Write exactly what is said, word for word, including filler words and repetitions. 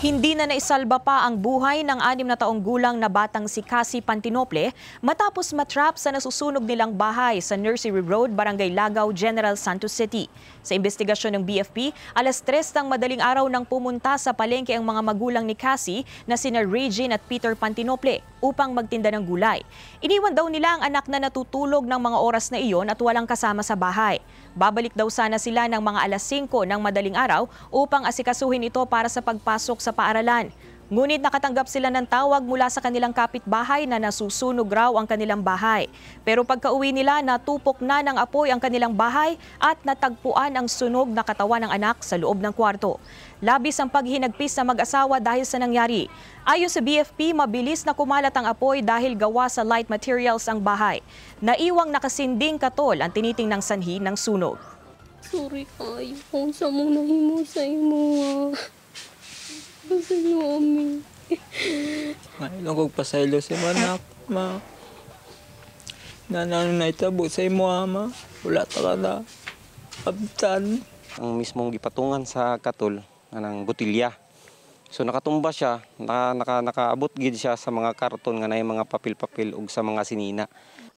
Hindi na naisalba pa ang buhay ng anim na taong gulang na batang si Cassie Pantinople matapos matrap sa nasusunog nilang bahay sa Nursery Road, Barangay Lagaw, General Santos City. Sa investigasyon ng B F P, alas tres ng madaling araw nang pumunta sa palengke ang mga magulang ni Cassie na sina Regine at Peter Pantinople upang magtinda ng gulay. Iniwan daw nila ang anak na natutulog ng mga oras na iyon at walang kasama sa bahay. Babalik daw sana sila ng mga alas singko ng madaling araw upang asikasuhin ito para sa pagpasok sa paaralan. Ngunit nakatanggap sila ng tawag mula sa kanilang kapitbahay na nasusunog raw ang kanilang bahay. Pero pagka-uwi nila, natupok na ng apoy ang kanilang bahay at natagpuan ang sunog na katawan ng anak sa loob ng kwarto. Labis ang paghinagpis sa mag-asawa dahil sa nangyari. Ayon sa B F P, mabilis na kumalat ang apoy dahil gawa sa light materials ang bahay. Naiwang nakasinding katol ang tinitingnang sanhi ng sunog. Sorry kayo kung sa mong nahimo sa imo. Kasi mo, Ami. Ngayon kong pasaylo si manak, ma. Nanano na itabo sa imo, ama. Wala ta ka na. Abtan. Ang mismong gipatungan sa katol ng botilya. So nakatumba siya, naka, naka, nakaabot gid siya sa mga karton nga na mga papel-papel ug sa mga sinina.